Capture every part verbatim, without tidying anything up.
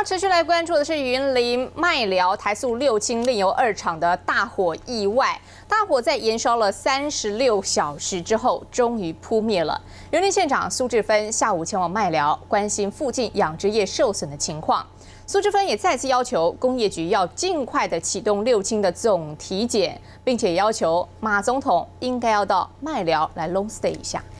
要持续来关注的是云林麦寮台塑六轻炼油二厂的大火意外。大火在延烧了三十六小时之后，终于扑灭了。云林县长苏治芬下午前往麦寮，关心附近养殖业受损的情况。苏治芬也再次要求工业局要尽快的启动六轻的总体检，并且要求马总统应该要到麦寮来 long stay 一下。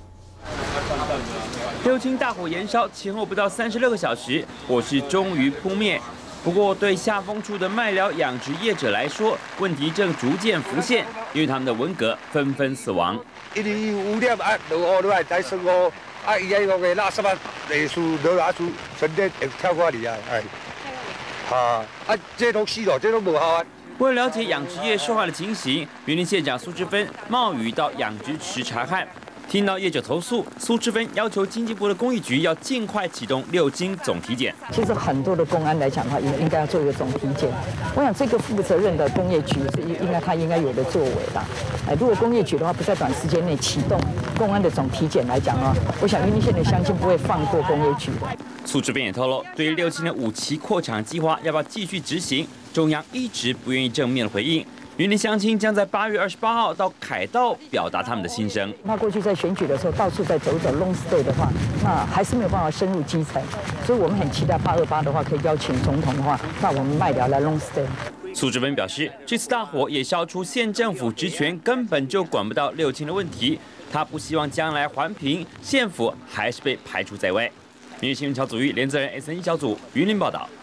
六轻大火延烧前后不到三十六个小时，火势终于扑灭。不过，对下风处的麦寮养殖业者来说，问题正逐渐浮现，因为他们的文蛤纷纷死亡。 因为有污染啊，落雨落来再生污，啊，伊迄个垃圾啊，类似落垃圾，全体会跳过嚟啊，哎，哈，啊，这都死了，这都无效啊。 为了了解养殖业受害的情形，云林县长苏治芬冒雨到养殖池查看。听到业者投诉，苏治芬要求经济部的工艺局要尽快启动六轻总体检。 其实很多的公安来讲的话，也应该要做一个总体检。我想这个负责任的工业局是应该他应该有的作为的。哎，如果工业局的话不在短时间内启动公安的总体检来讲啊，我想云林县的乡亲不会放过工业局的。 苏治芬也透露，对于六轻的五期扩厂计划要不要继续执行，中央一直不愿意正面回应。 云林乡亲将在八月二十八号到凯道表达他们的心声。 那过去在选举的时候到处在走走 long stay 的话，那还是没有办法深入基层，所以我们很期待八二八的话可以邀请总统的话，那我们麦寮来 long stay。 苏治芬表示，这次大火也烧出县政府职权根本就管不到六轻的问题，他不希望将来环评，县府还是被排除在外。民事新闻小组与连泽人 S N 一小组云林报道。